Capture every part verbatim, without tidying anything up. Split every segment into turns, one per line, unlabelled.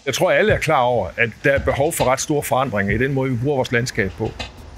Jeg tror, at alle er klar over, at der er behov for ret store forandringer i den måde, vi bruger vores landskab på.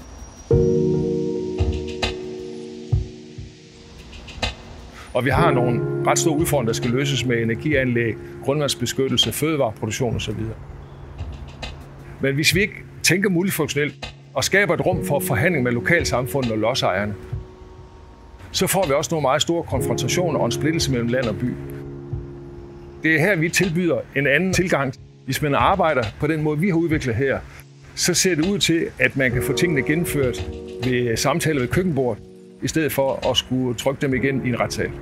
Og vi har nogle ret store udfordringer, der skal løses med energianlæg, grundvandsbeskyttelse, fødevareproduktion osv. Men hvis vi ikke tænker multifunktionelt og skaber et rum for forhandling med lokalsamfundet og lodsejerne, så får vi også nogle meget store konfrontationer og en splittelse mellem land og by. Det er her, vi tilbyder en anden tilgang. Hvis man arbejder på den måde, vi har udviklet her, så ser det ud til, at man kan få tingene gennemført ved samtaler ved køkkenbordet, i stedet for at skulle trykke dem igen i en retssal.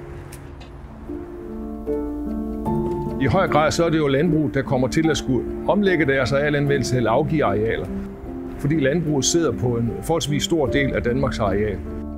I høj grad så er det jo landbrug, der kommer til at skulle omlægge deres arealanvendelse eller afgive arealer, fordi landbruget sidder på en forholdsvis stor del af Danmarks areal.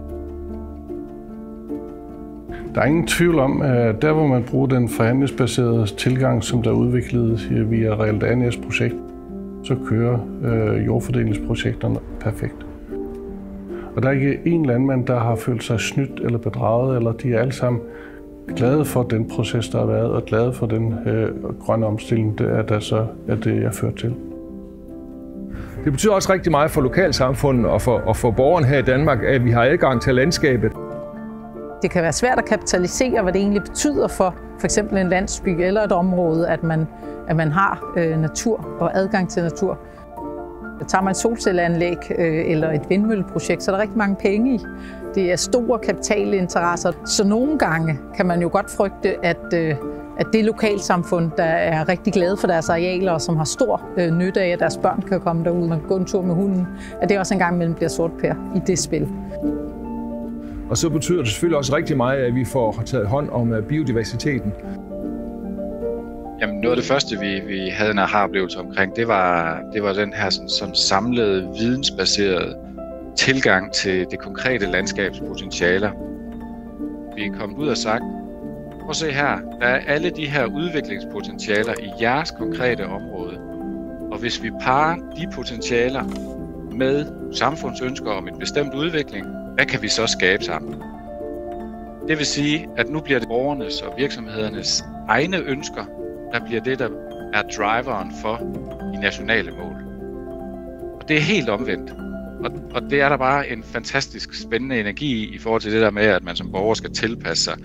Der er ingen tvivl om, at der hvor man bruger den forhandlingsbaserede tilgang, som der er udviklet via Realdanias projekt, så kører øh, jordfordelingsprojekterne perfekt. Og der er ikke én landmand, der har følt sig snydt eller bedraget, eller de er alle sammen glade for den proces, der har været, og glade for den øh, grønne omstilling, der, der så er det, jeg ført til.
Det betyder også rigtig meget for lokalsamfundet og for, og for borgerne her i Danmark, at vi har adgang til landskabet.
Det kan være svært at kapitalisere, hvad det egentlig betyder for for eksempel en landsby eller et område, at man, at man har øh, natur og adgang til natur. Tager man et solcelleanlæg øh, eller et vindmølleprojekt, så er der rigtig mange penge i. Det er store kapitalinteresser, så nogle gange kan man jo godt frygte, at, øh, at det lokalsamfund, der er rigtig glade for deres arealer og som har stor øh, nytte af, at deres børn kan komme derud, man kan gå en tur med hunden, at det også en gang imellem bliver sortper i det spil.
Og så betyder det selvfølgelig også rigtig meget, at vi får taget hånd om biodiversiteten.
Jamen, noget af det første, vi, vi havde en aha-oplevelse omkring, det var, det var den her sådan, sådan samlede, vidensbaserede tilgang til det konkrete landskabspotentialer. Vi er kommet ud og sagt, prøv at se her, der er alle de her udviklingspotentialer i jeres konkrete område. Og hvis vi parer de potentialer med samfundsønsker om en bestemt udvikling, hvad kan vi så skabe sammen? Det vil sige, at nu bliver det borgernes og virksomhedernes egne ønsker, der bliver det, der er driveren for de nationale mål. Og det er helt omvendt. Og, og det er der bare en fantastisk spændende energi i, i forhold til det der med, at man som borger skal tilpasse sig.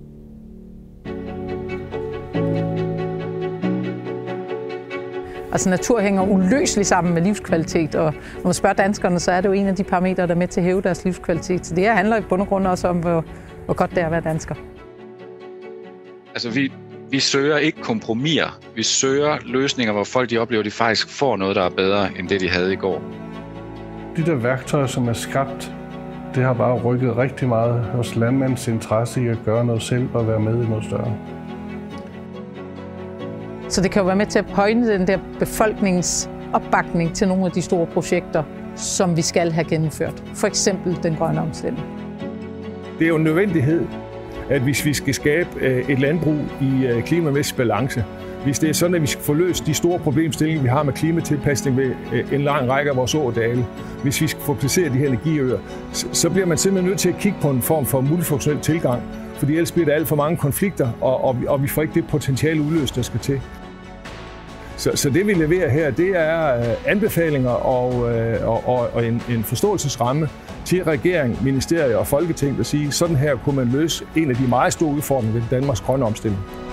Altså natur hænger uløseligt sammen med livskvalitet, og når man spørger danskerne, så er det jo en af de parametre, der er med til at hæve deres livskvalitet. Så det her handler i bund og grund også om, hvor, hvor godt det er at være dansker.
Altså vi, vi søger ikke kompromiser. Vi søger løsninger, hvor folk de oplever, at de faktisk får noget, der er bedre end det, de havde i går.
De der værktøjer, som er skabt, det har bare rykket rigtig meget hos landmænds interesse i at gøre noget selv og være med i noget større.
Så det kan jo være med til at højne den der befolkningens opbakning til nogle af de store projekter, som vi skal have gennemført. For eksempel den grønne omstilling.
Det er jo en nødvendighed, at hvis vi skal skabe et landbrug i klimamæssig balance, hvis det er sådan, at vi skal få løst de store problemstillinger, vi har med klimatilpasning ved en lang række af vores ådale, hvis vi skal få placeret de her energiøer, så bliver man simpelthen nødt til at kigge på en form for multifunktionel tilgang, fordi ellers bliver der alt for mange konflikter, og, og, og vi får ikke det potentiale udløst, der skal til. Så, så det vi leverer her, det er anbefalinger og, og, og, og en, en forståelsesramme til regering, ministerier og folketing, der siger, sådan her kunne man løse en af de meget store udfordringer ved Danmarks grønne omstilling.